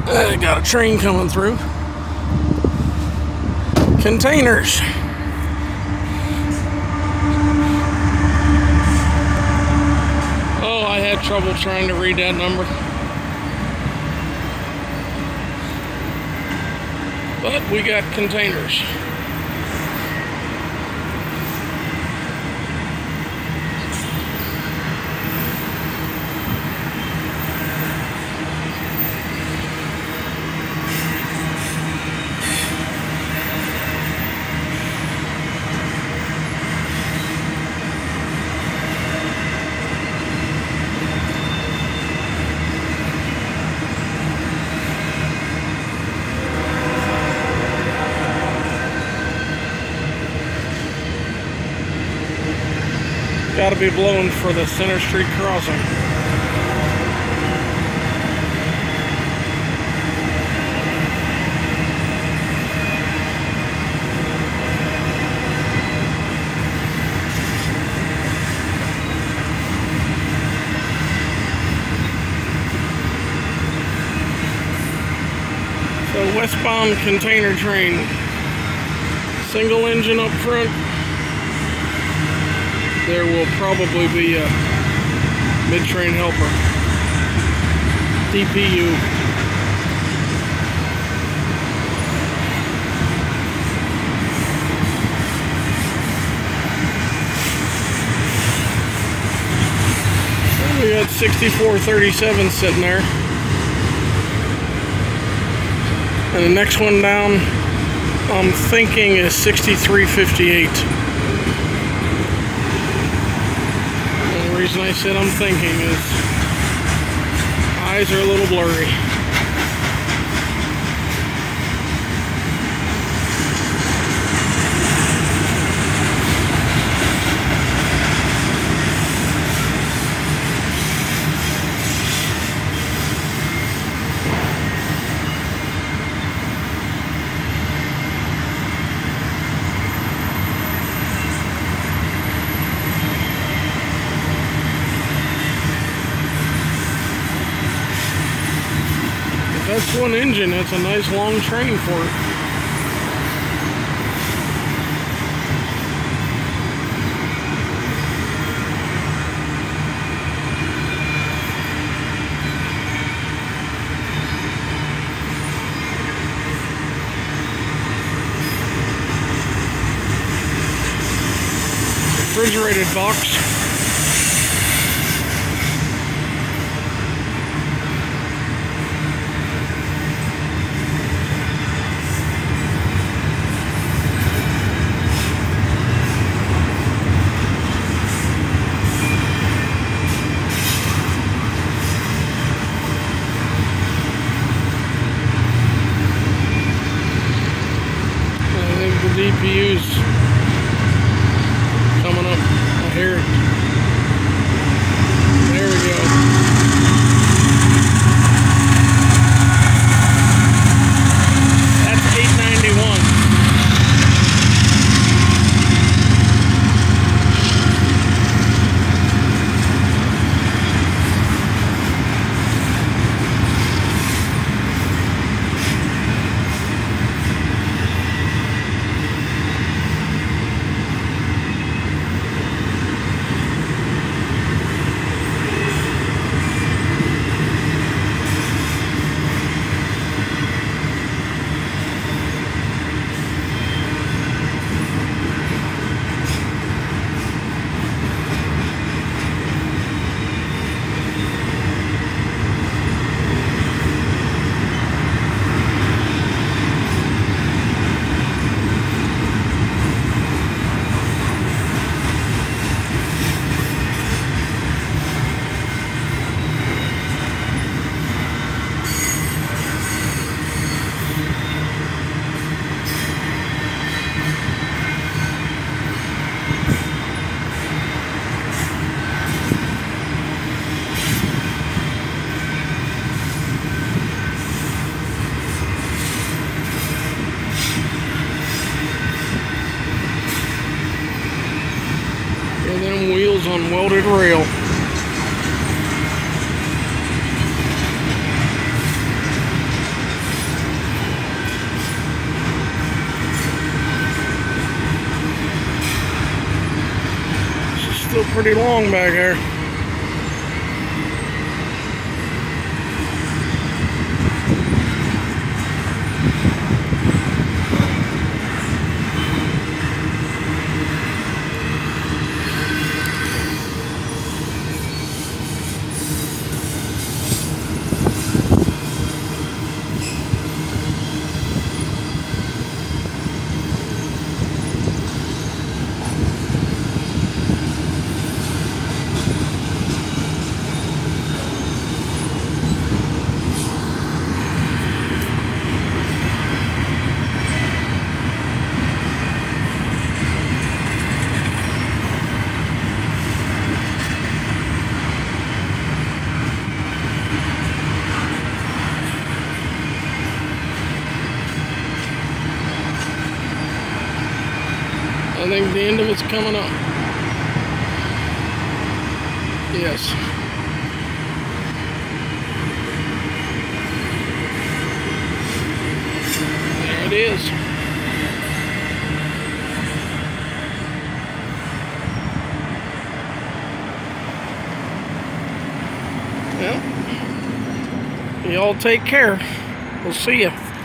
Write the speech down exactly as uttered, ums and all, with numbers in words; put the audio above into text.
Uh, got a train coming through. Containers. Oh, I had trouble trying to read that number. But we got containers. Got to be blowing for the Center Street crossing. So westbound container train, single engine up front. There will probably be a mid-train helper, D P U. And we got sixty-four thirty-seven sitting there. And the next one down, I'm thinking, is sixty-three fifty-eight. The reason I said I'm thinking is eyes are a little blurry. That's one engine. That's a nice long train for it. Refrigerated box. D P U's coming up. I hear it. There we go. That's eight ninety-one. Wheels on welded rail. pretty long back here. I think the end of it's coming up. Yes. There it is. Well, y'all take care. We'll see you.